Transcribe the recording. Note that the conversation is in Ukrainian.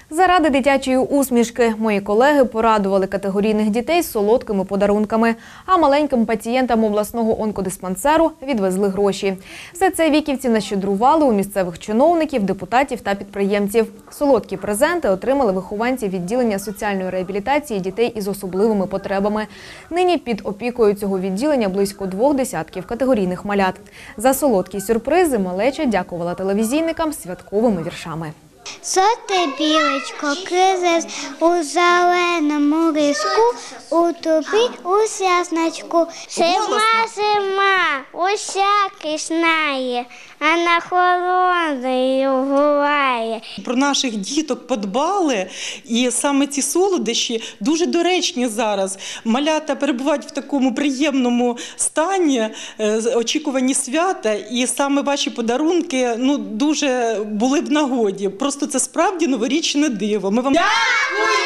Заради дитячої усмішки мої колеги порадували категорійних дітей солодкими подарунками, а маленьким пацієнтам обласного онкодиспансеру відвезли гроші. Все це віківці нащедрували у місцевих чиновників, депутатів та підприємців. Солодкі презенти отримали вихованці відділення соціальної реабілітації дітей із особливими потребами. Нині під опікою цього відділення близько 2 десятків категорійних малят. За солодкі сюрпризи малеча дякувала телевізійникам святковими віршами. Соте білечко, кризес у зеленому риску, у тобі у сясночку. Зима, усякий знає, а на холодною гулає. Про наших діток подбали, і саме ці солодощі дуже доречні зараз. Малята перебувають в такому приємному стані, очікувані свята, і саме ваші подарунки дуже були в нагоді. Просто це справді новорічне диво. Ми вам дякуємо!